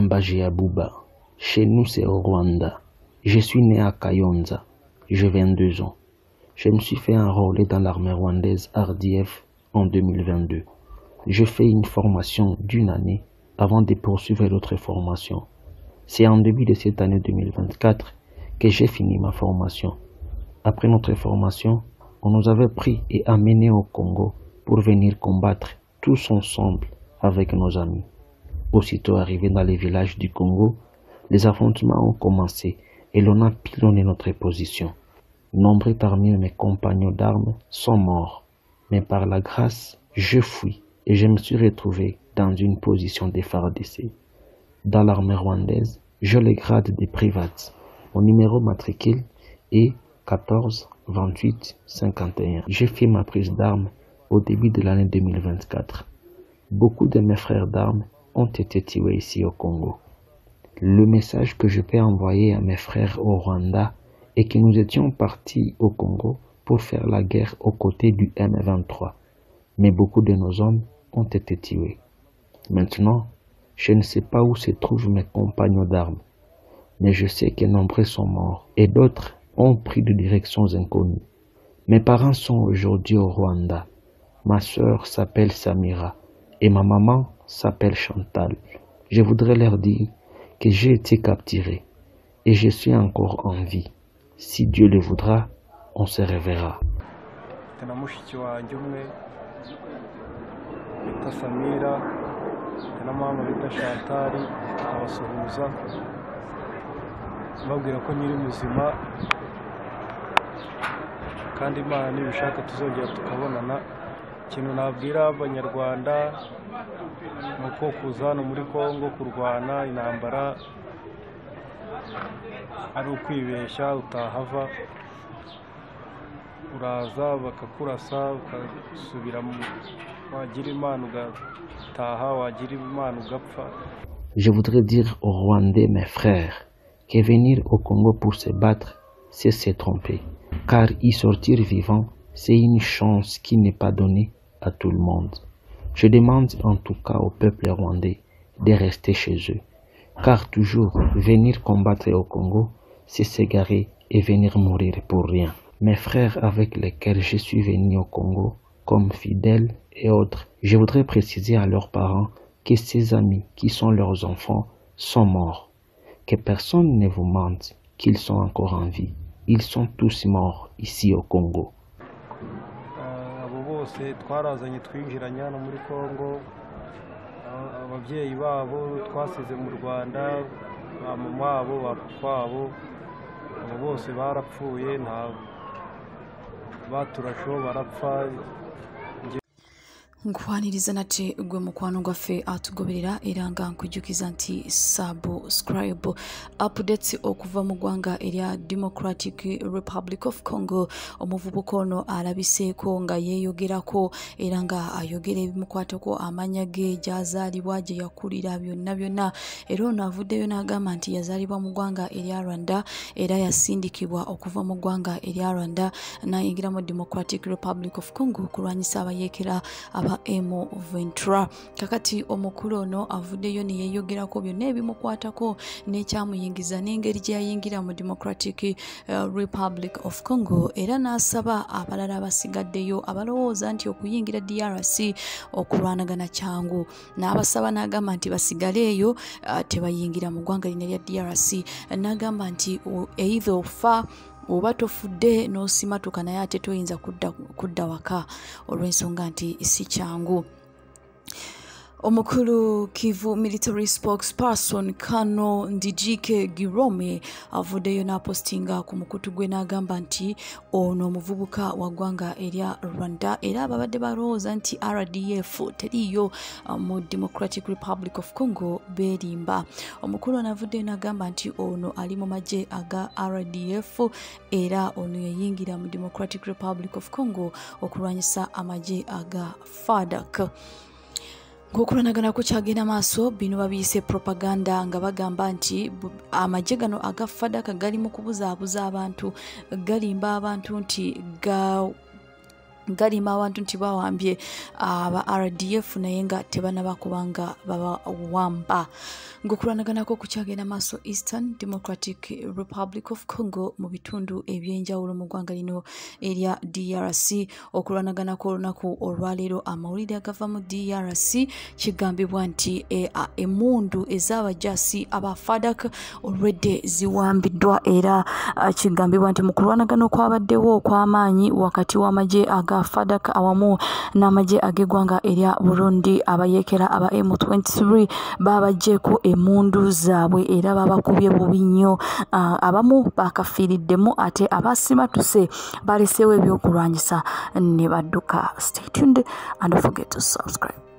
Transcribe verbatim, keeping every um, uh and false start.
Mbaji Abouba. Chez nous, c'est au Rwanda. Je suis né à Kayonza. J'ai vingt-deux ans. Je me suis fait enrôler dans l'armée rwandaise R D F en deux mille vingt-deux. Je fais une formation d'une année avant de poursuivre l'autre formation. C'est en début de cette année deux mille vingt-quatre que j'ai fini ma formation. Après notre formation, on nous avait pris et amenés au Congo pour venir combattre tous ensemble avec nos amis. Aussitôt arrivés dans les villages du Congo, les affrontements ont commencé et l'on a pilonné notre position. Nombreux parmi mes compagnons d'armes sont morts, mais par la grâce, je fuis et je me suis retrouvé dans une position défardissée. Dans l'armée rwandaise, je le grade de private. Mon numéro matricule est quatorze vingt-huit cinquante et un. J'ai fait ma prise d'armes au début de l'année deux mille vingt-quatre. Beaucoup de mes frères d'armes ont été tués ici au Congo. Le message que je peux envoyer à mes frères au Rwanda est que nous étions partis au Congo pour faire la guerre aux côtés du M vingt-trois. Mais beaucoup de nos hommes ont été tués. Maintenant, je ne sais pas où se trouvent mes compagnons d'armes, mais je sais que nombreux sont morts et d'autres ont pris de directions inconnues. Mes parents sont aujourd'hui au Rwanda. Ma sœur s'appelle Samira et ma maman s'appelle Chantal. Je voudrais leur dire que j'ai été capturé et je suis encore en vie. Si Dieu le voudra, on se reverra. kandi Imana nibishaka tuzongera tukabonana. Ikintu nabwira abanyarwanda nuko kuza hano muri Kongo kurwana intambara ari ukwibeshya, utahava uraza bakakurasa ukasubira mu wagira Imana ugataha, wagira Imana ugapfa. Je voudrais dire aux Rwandais, mes frères, que venir au Congo pour se battre, c'est se tromper. Car y sortir vivant, c'est une chance qui n'est pas donnée à tout le monde. Je demande en tout cas au peuple rwandais de rester chez eux. Car toujours venir combattre au Congo, c'est s'égarer et venir mourir pour rien. Mes frères avec lesquels je suis venu au Congo, comme fidèles et autres, je voudrais préciser à leurs parents que ces amis qui sont leurs enfants sont morts. Que personne ne vous mente qu'ils sont encore en vie. Ils sont tous morts ici au Congo. Abo bose twarazanye twinjiranye hano muri Kongo, ababyeyi babo twasize mu Rwanda, mama wabo bakwabo, abo bose barapfuye, nta baturasho barapfa. Nkwaniriza nate gwe mukwano gwafe atugoberera eranga nkujukiza nti subscribe updates okuva mu gwanga erya Democratic Republic of Congo. Omuvubuka ono alabiseeko nga yeeyogerako era nga ayogera ebimukwatako amanya ge gyazaalibwa gye yakulira byonna byonna. Era ono avuddeyo n'agamba nti yazaalibwa mu gwanga erya Rwanda era yasindikibwa okuva mu gwanga erya Rwanda n'ayingira mu Democratic Republic of Congo okulwanyisa abayeekera aba M ventura. Kakati omukulu ono avuddeyo ne yeeyogerako byonna ebimukwatako n'ekyamuyingiza n'engeri gye yayingira mu Democratic uh, Republic of Congo, era n'asaba abalala abasigaddeyo abalowooza nti okuyingira D R C okulwanagana kyangu, n'abasaba n'agamba nti basigaleeyo uh, tebayingira mu ggwanga lino erya D R C. N'agamba nti either ofa oba tofudde n'osimatuka naye ate toyinza kudda, kudda waka olw'ensonga nti si kyangu. Omukulu Kivu military spokesperson Kano Ndijike Girome avuddeyo n'apostinga ku mukutu gwe n'agamba nti ono omuvubuka wa ggwanga erya Rwanda era ababadde balowooza nti R D F teriyo mu Democratic Republic of Congo beerimba. Omukulu ono avuddeyo n'agamba nti ono ali mu magye aga R D F era ono yayingira mu Democratic Republic of Congo okulwanyisa amagye aga F A D C. Ngokulanagana ku kyagenda maaso bino babiyise propaganda nga bagamba nti amagye gano aga F A D C gali mu kubuzaabuza abantu, galimba abantu nti ga galima abantu nti bawambye aba R D F naye nga tebanaba kubanga babawamba. Ng'okulwanaganako kukyagenda maaso Eastern Democratic Republic of Congo mu bitundu ebyenjawulo mu ggwanga lino erya D R C. Okulwanaganako olunaku olwaleero amawulire agava mu D R C kigambibwa nti emmundu ez'abajaasi aba F A D C olwedde ziwambiddwa era kigambibwa nti mu kulwanagana okwabaddewo okw'amaanyi wakati w'amagye aga F A D C awamu n'amagye ag'eggwanga erya Burundi abayeekera aba M twenty-three babagjeeko emmundu zaabwe era babakubye bubi nnyo. Uh, abamu bakafiiriddemu ate abasimatuse baleseewo ebyokulwanyisa ne badduka. Stay tuned and don't forget to subscribe.